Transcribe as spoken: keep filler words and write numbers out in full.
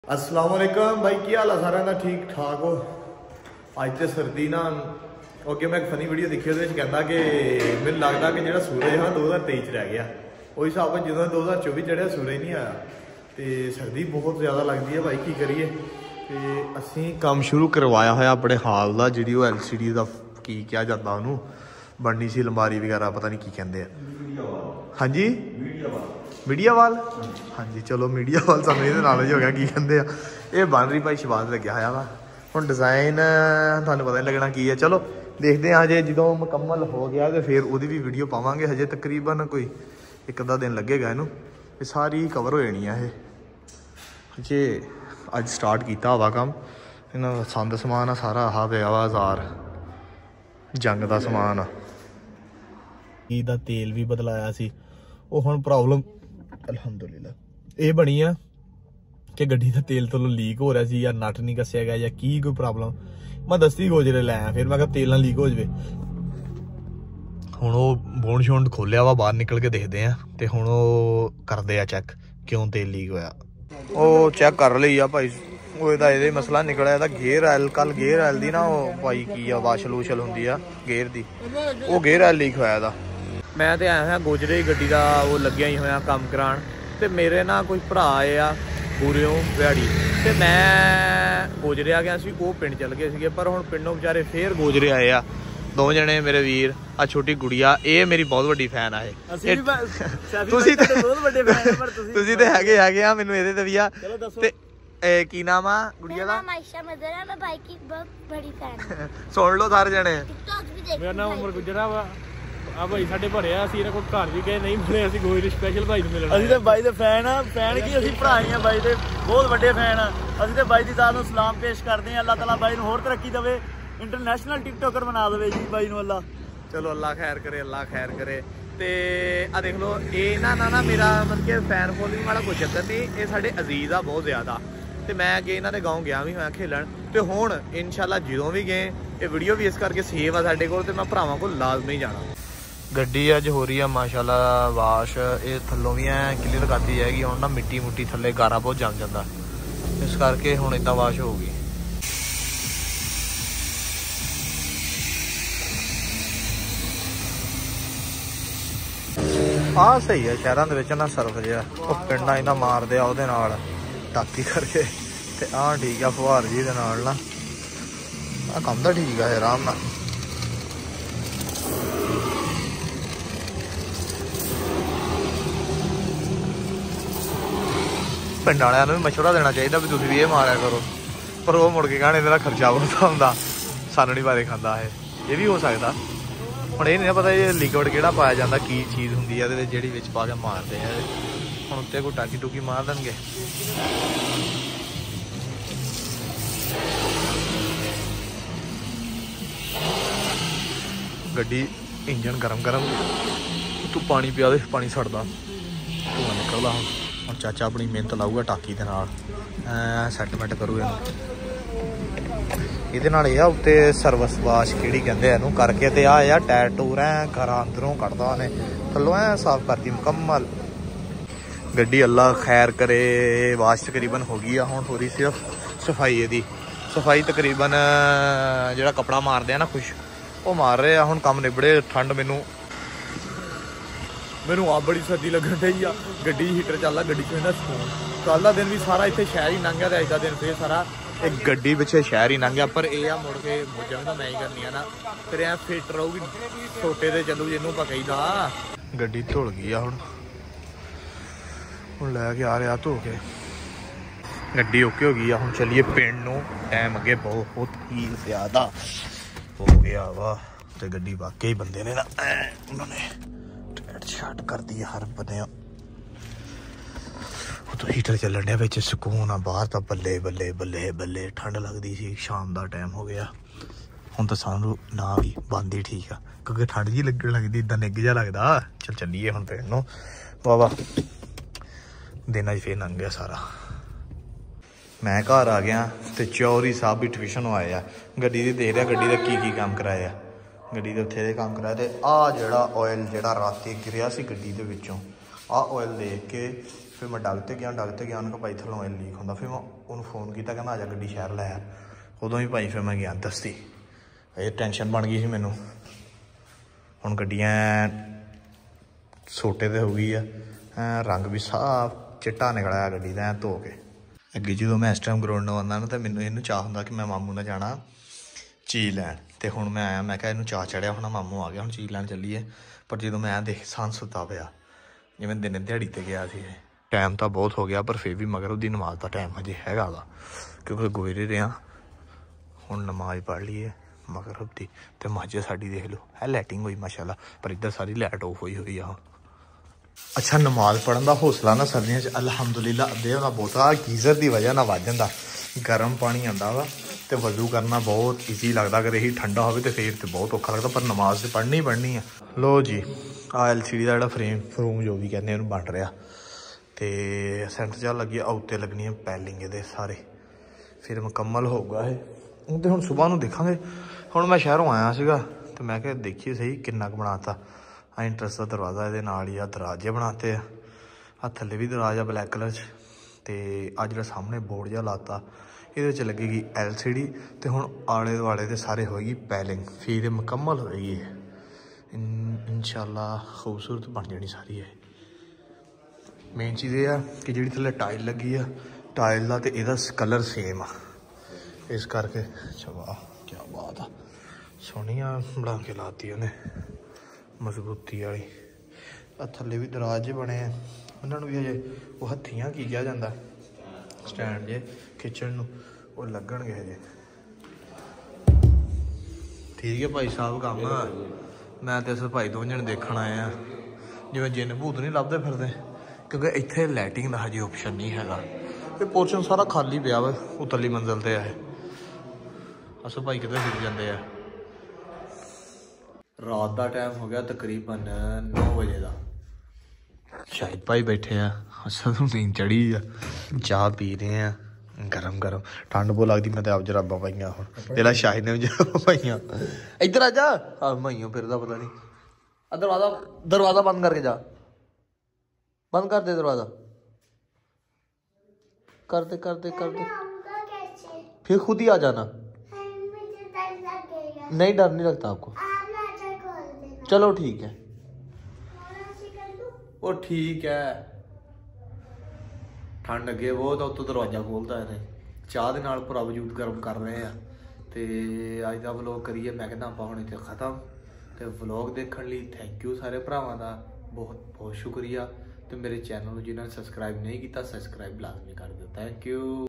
अस्सलाम वालेकुम भाई, की हाल है सारे का? ठीक ठाक हो? अज तो सर्दी ना ओके। मैं एक फनी वीडियो देखी वो कहता कि मैंने लगता कि जो सूरज है दो हज़ार तेईस रह गया। उस हिसाब से जो दो हज़ार चौबी चढ़िया सूरज नहीं आया तो सर्दी बहुत ज़्यादा लगती है भाई। की करिए तो असी काम शुरू करवाया होया अपने हाल का, जी एल सी डी का की क्या जाता उन्होंने बननी सी अलमारी वगैरह, पता नहीं की कहते हैं। हाँ जी, मीडिया वाल। हाँ जी, चलो मीडिया वाल सानू ये नॉलेज हो गया की कहते हैं। ये बन रही भाई शबाज लग्या होया वा। हुण डिज़ाइन तुहानू पता नहीं लगना की है। चलो देखते हैं अजे जो मुकम्मल हो गया तो फिर वो भी वीडियो पावांगे। हजे तकरीबन कोई एक अद्धा दिन लगेगा इनू, ये सारी कवर हो जानी है। जे अज स्टार्ट किया हुआ काम, इन्होंने संद समान आ सारा आह पिया वा हज़ार जंग का समान आ। दा तेल भी बदलाया सी, वो हुण प्रॉब्लम अलहमदुलिल्लाह ये बनी आ कि गड्डी का तेल थोड़ा लीक हो रहा सी, या नट नहीं कसिया गया या की कोई प्रॉब्लम। मैं दस्ती गोजरे लाया, फिर मैं कहा तेल ना लीक हो जाए। हुण वो बोन शोन खोलिया वा, बाहर निकल के देखते हैं तो हुण वो करते हैं चैक क्यों तेल लीक होया। वो चैक कर ली आ भाई, वो ये मसला निकलिया था गेयर आयल। कल गेयर आयल दी ना वो भाई की आ वाशल वूशल होंगी आ गेयर दी, वो गेयर आयल लीक होया था। मैं तो आया हुआ गोजरे गड्डी का वो लग्या ही होया काम करान, तो मेरे ना कोई भरा आए आ पूरेओं दिहाड़ी, तो मैं गोजरे आ गया सी, वो पिंड चल गए थे। पर हुण पिंडों बेचारे फिर गोजरे आए आ दो जने मेरे वीर। आ छोटी गुड़िया ये मेरी बहुत बड़ी फैन है। तुसी ते हैगे हैगे आ मैनू इहदे ते भी आ। ते की नाम आ गुड़िया दा? मायशा मदर है, मैं भाई की बहुत बड़ी फैन। सुन लो सारे जने। मेरा नाम उमर गुजरा वा आ भाई साडे भरे आ, असीं कोई घर भी गए नहीं मिले, असीं गोजरे स्पैशल भाई नूं मिलण। असीं ते भाई दे फैन आ, फैन की असीं भरा ही आ भाई दे बहुत बड़े फैन आ। असीं ते भाई दी ज़ात नूं सलाम पेश करदे आ। अल्लाह ताला भाई नूं होर तरक्की देवे, इंटरनेशनल टिकटॉकर बना देवे जी भाई नूं अल्लाह। चलो अल्लाह खैर करे, अल्लाह खैर करे। ते आ देख लो ये ना ना ना मेरा मतलब कि फैन फॉलोइंग वाला कोई चक्कर नहीं, ये साडे अजीज आ बहुत ज़्यादा। तो मैं अगे इन्होंने गाँव गया भी होया खेलन, तो हुण इंशाल्लाह जो भी गए ये वीडियो भी इस करके सेव आ साडे कोल, ते मैं भरावां कोल लाजमी जाना। गड्डी अज हो रही है माशाल्लाह वाश, ये थल्लों भी ऐ क्लीयर करती जाएगी। हुण ना मिट्टी मुट्टी थल्ले गारा बहुत जम जाता, इस करके हुण इदां वाश होगी। आ सही है शहरों के ना सर्फ जहा पिंडा इन्ना मारते आ ਉਹਦੇ ਨਾਲ टाकी करके, ते आ ठीक है फुहार जी दे नाल ना आ काम दा ठीक है आराम नाल। पिंड वालियां नूं भी मशवरा देना चाहिए भी तुसीं भी ये मारिया करो, पर वो मुड़ के कहण इहदा खर्चा बहुत हुंदा, सानू नहीं बारे खांदा। है ये भी हो सकता। ਹੁਣ ਇਹ नहीं पता ये लिक्विड ਕਿਹੜਾ पाया जाता, की चीज़ होंगी है जी विच पा के मारते हैं। हम उत्ते कोई टाकी टूकी मार देंगे। गड्डी इंजन गरम गरम तू पानी पिया दे, पानी सड़दा धुआं निकलदा। हम चाचा अपनी मेहनत लाऊगा टाकी के नाल सैटमेंट करूगा ये उत्ते सर्विस वाश कि कहते हैं इनू करके, तो आ यार टायर टूर है घर अंदरों कटदा ने थल्लों ऐ साफ करती मुकम्मल गड्डी। अल्लाह खैर करे, वाश तकरीबन हो गई है। हुण थोड़ी सिर्फ सफाई ये सफाई तकरीबन जो कपड़ा मारते हैं ना खुश वो मार रहे हैं। हुण काम निबड़े, ठंड मैनू मैनू आप बड़ी सर्दी लगन डी आ। गड्डी हीटर चलदा, गड्डी च ना सुकून। कल का दिन भी सारा इत्थे शहर ही लंघ गया, अज का दिन फिर सारा एक गड्डी पिछे शहर ही लंघ गया। पर यह मुड़ के मौजा भी तो मैं ही करनी है ना, फिर ऐ फिट रहूगी छोटे से चलू जिन्हों पा कही था। गड्डी धुल गई हुण हुण लैके आ रहा धो के गड्डी ओके हो गई है। हुण चलिए पिंड नूं, टाइम अगे बहुत ही ज़्यादा हो गया वा, तो गड्डी वाकई बंदे ने ना उन्होंने टाइट शाट कर दी हर बने। तो हीटर चलन डਿਆ ਵਿੱਚ सुकून आ, बाहर तो बल्ले बल्ले बल्ले बल्ले ठंड लगती सी। शाम का टाइम हो गया, हुण तो सानू ना भी बंद ही ठीक आ, क्योंकि ठंड जी लगन लगती, इदा निग जा लगता। चल चलीए हुण पिंड नूं। वाह वाह दिन अज फिर लंघ गया सारा। मैं घर आ गया तो चौधरी साहब भी ट्यूशन आए आ। गड्डी दी देख रहा गड्डी का की की काम कराया, गड्डी के उत्थे दे काम कराया। तो आ जिहड़ा ऑयल जिहड़ा राती गिरिया सी गड्डी दे विचों, आ ऑयल देख के फिर मैं डग ते गया डग ते गया उन्होंने भाई थल्लों ऑयल लीक होंदा, फिर मैं ਉਹਨੂੰ ਫੋਨ ਕੀਤਾ, ਕਹਿੰਦਾ ਆ ਜਾ ਗੱਡੀ ਸ਼ਹਿਰ ਲੈ ਆ। ਉਦੋਂ ਹੀ ਭਾਈ ਫਿਰ ਮੈਂ ਗਿਆ ਦਸਤੀ। ਇਹ ਟੈਨਸ਼ਨ ਬਣ ਗਈ ਸੀ ਮੈਨੂੰ। ਹੁਣ ਗੱਡੀਆਂ ਸੋਟੇ 'ਤੇ ਹੋ ਗਈ ਆ, ਰੰਗ ਵੀ ਸਾਫ ਚਿੱਟਾ ਨਿਕਲਿਆ ਗੱਡੀ ਦਾ ਧੋ ਕੇ। ਅੱਗੇ ਜਦੋਂ ਮੈਂ ਇਸ ਟਾਈਮ ਗਰਾਊਂਡ ਨੂੰ ਆਉਂਦਾ ਨਾ ਤਾਂ ਮੈਨੂੰ ਇਹਨੂੰ ਚਾਹ ਹੁੰਦਾ ਕਿ ਮੈਂ ਮਾਮੂ ਨਾਲ ਜਾਣਾ ਚੀਜ਼ ਲੈਣ। ਅਤੇ ਹੁਣ ਮੈਂ ਆਇਆ, ਮੈਂ ਕਿਹਾ ਇਹਨੂੰ ਚਾਹ ਚੜਿਆ ਹੁਣ ਮਾਮੂ ਆ ਗਿਆ, ਹੁਣ ਚੀਜ਼ ਲੈਣ ਚੱਲੀਏ। ਪਰ ਜਦੋਂ ਮੈਂ ਦੇਖ ਸਾਨ ਸੁੱਤਾ ਪਿਆ ਜਿਵੇਂ ਦਿਨ ਦਿਹਾੜੀ 'ਤੇ ਗਿਆ ਸੀ। ਇਹ ਟਾਈਮ ਤਾਂ ਬਹੁਤ ਹੋ ਗਿਆ ਪਰ ਫਿਰ ਵੀ ਮਗਰ ਉਹਦੀ ਨਮਾਜ਼ ਦਾ ਟਾਈਮ ਹਜੇ ਹੈਗਾ ਵਾ, ਕਿਉਂਕਿ ਗੋਇਰੇ ਰਿਹਾ। ਹੁਣ ਨਮਾਜ਼ ਪੜ੍ਹ ਲਈਏ ਮਗਰਬ ਦੀ। ਅਤੇ ਮਸਜਿਦ ਸਾਡੀ ਦੇਖ ਲਓ ਹੈ ਲਾਈਟਿੰਗ ਹੋਈ ਮਾਸ਼ਾਅੱਲਾ, ਪਰ ਇੱਧਰ ਸਾਰੀ ਲਾਈਟ ਆਫ ਹੋਈ ਹੋਈ ਆ ਹੁਣ। ਅੱਛਾ, ਨਮਾਜ਼ ਪੜ੍ਹਨ ਦਾ ਹੌਸਲਾ ਨਾ ਸਰਦੀਆਂ 'ਚ ਅਲਹਮਦੁਲਿਲਾ ਅੱਧੇ ਦਾ ਬਹੁਤਾ ਗੀਜ਼ਰ ਦੀ ਵਜ੍ਹਾ ਨਾਲ ਵੱਧ ਜਾਂਦਾ। ਗਰਮ ਪਾਣੀ ਆਉਂਦਾ ਵਾ ਅਤੇ ਵਜ਼ੂ ਕਰਨਾ ਬਹੁਤ ਈਜ਼ੀ ਲੱਗਦਾ। ਅਗਰ ਇਹੀ ਠੰਡਾ ਹੋਵੇ ਤਾਂ ਫਿਰ ਤਾਂ ਬਹੁਤ ਔਖਾ ਲੱਗਦਾ, ਪਰ ਨਮਾਜ਼ ਤਾਂ ਪੜ੍ਹਨੀ ਹੀ ਪੜ੍ਹਨੀ ਆ। ਲੋ ਜੀ, ਆ ਐਲ ਸੀ ਡੀ ਦਾ ਜਿਹੜਾ ਫਰੇਮ ਫਰੂਮ ਜੋ ਵੀ ਕਹਿੰਦੇ ਉਹਨੂੰ ਬਣ ਰਿਹਾ। ਅਤੇ ਸੈਂਟਰ ਚਾਹ ਲੱਗੀ ਆ, ਉੱਤੇ ਲੱਗਣੀਆਂ ਪੈਲਿੰਗ ਇਹਦੇ ਸਾਰੇ, ਫਿਰ ਮੁਕੰਮਲ ਹੋਊਗਾ ਇਹ। ਅਤੇ ਹੁਣ ਸੁਬਾਹ ਨੂੰ ਦੇਖਾਂਗੇ। ਹੁਣ ਮੈਂ ਸ਼ਹਿਰੋਂ ਆਇਆ ਸੀਗਾ ਅਤੇ ਮੈਂ ਕਿਹਾ ਦੇਖੀਏ ਸਹੀ ਕਿੰਨਾ ਕੁ ਬਣਾ ਤਾ। ਆ ਇੰਟਰਸ ਦਾ ਦਰਵਾਜ਼ਾ ਇਹਦੇ ਨਾਲ ਹੀ ਆ, ਦਰਵਾਜ਼ੇ ਬਣਾਤੇ ਆ। ਆ ਥੱਲੇ ਵੀ ਦਰਵਾਜ਼ਾ ਬਲੈਕ ਕਲਰ 'ਚ। ਅਤੇ ਆ ਜਿਹੜਾ ਸਾਹਮਣੇ ਬੋਰਡ ਜਿਹਾ ਲਾਤਾ, ਇਹਦੇ 'ਚ ਲੱਗੇਗੀ ਐਲ ਸੀ ਡੀ। ਅਤੇ ਹੁਣ ਆਲੇ ਦੁਆਲੇ ਦੇ ਸਾਰੇ ਹੋਏਗੀ ਪੈਲਿੰਗ, ਫਿਰ ਮੁਕੰਮਲ ਹੋਏਗੀ ਇਹ। ਇਨਸ਼ਾਅੱਲਾ ਖੂਬਸੂਰਤ ਬਣ ਜਾਣੀ ਸਾਰੀ ਇਹ। ਮੇਨ ਚੀਜ਼ ਇਹ ਆ ਕਿ ਜਿਹੜੀ ਥੱਲੇ ਟਾਇਲ ਲੱਗੀ ਆ, ਟਾਇਲ ਦਾ ਅਤੇ ਇਹਦਾ ਕਲਰ ਸੇਮ ਆ, ਇਸ ਕਰਕੇ ਚਵਾ ਕਿਆ ਬਾਤ ਆ। ਸੋਹਣੀਆਂ ਬਣਾ ਕੇ ਲਾਤੀ ਉਹਨੇ ਮਜ਼ਬੂਤੀ ਵਾਲੀ। ਆ ਥੱਲੇ ਵੀ ਦਰਾਜ ਬਣੇ ਆ, ਉਹਨਾਂ ਨੂੰ ਵੀ ਹਜੇ ਉਹ ਹੱਥੀਆਂ ਕੀ ਕਿਹਾ ਜਾਂਦਾ ਸਟੈਂਡ ਜੇ ਖਿੱਚਣ ਨੂੰ, ਉਹ ਲੱਗਣਗੇ ਹਜੇ। ਠੀਕ ਹੈ ਭਾਈ ਸਾਹਿਬ, ਕੰਮ ਮੈਂ ਤੇ ਇਸ ਭਾਈ ਦੋਵੇਂ ਜਣੇ ਦੇਖਣ ਆਏ ਆ। ਜਿਵੇਂ ਜਿੰਨ ਭੂਤ ਨਹੀਂ ਲੱਭਦੇ ਫਿਰਦੇ, ਕਿਉਂਕਿ ਇੱਥੇ ਲਾਈਟਿੰਗ ਦਾ ਹਜੇ ਓਪਸ਼ਨ ਨਹੀਂ ਹੈਗਾ। ਇਹ ਪੋਰਸ਼ਨ ਸਾਰਾ ਖਾਲੀ ਪਿਆ ਵਾ, ਉਤਲੀ ਮੰਜ਼ਿਲ 'ਤੇ ਆ ਇਹ। ਅਸ ਭਾਈ ਕਿਤੇ ਫਿਰ ਜਾਂਦੇ ਆ। ਰਾਤ ਦਾ ਟਾਈਮ ਹੋ ਗਿਆ ਤਕਰੀਬਨ ਨੌ ਵਜੇ ਦਾ। ਸ਼ਾਹਿਦ ਭਾਈ ਬੈਠੇ ਆ, ਅਸਾਂ ਨੂੰ ਨੀਂਦ ਚੜੀ ਆ, ਚਾਹ ਪੀ ਰਹੇ ਆ ਗਰਮ ਗਰਮ। ਠੰਡ ਬਹੁਤ ਲੱਗਦੀ, ਮੈਂ ਤਾਂ ਆਪ ਜਰਾਬਾਂ ਪਾਈਆਂ ਹੁਣ। ਪਹਿਲਾਂ ਸ਼ਾਹਿਦ ਨੇ ਵੀ ਜਰਾਬਾਂ ਪਾਈਆਂ। ਇੱਧਰ ਆ ਜਾ, ਆ ਮਾਈਓ ਫਿਰਦਾ ਪਤਾ ਨਹੀਂ। ਆ ਦਰਵਾਜ਼ਾ ਦਰਵਾਜ਼ਾ ਬੰਦ ਕਰਕੇ ਜਾ, ਬੰਦ ਕਰ ਦੇ ਦਰਵਾਜ਼ਾ। करते करते करते फिर खुद ही आ जाना। नहीं, डर नहीं लगता आपको? चलो ठीक है। वो ठीक है, ठंड अगे बहुत उत्तों दरवाजा खोलता है। चाह के नाल पूरा वजूद गर्म कर रहे हैं। तो अज का व्लॉग करिए, मैं कहना आप हम इतने ख़त्म। तो व्लॉग देखने लिए थैंक यू सारे भरावां दा बहुत बहुत शुक्रिया। तो मेरे चैनल जिन्होंने सब्सक्राइब नहीं किया, सब्सक्राइब लाजमी कर दो। Thank you.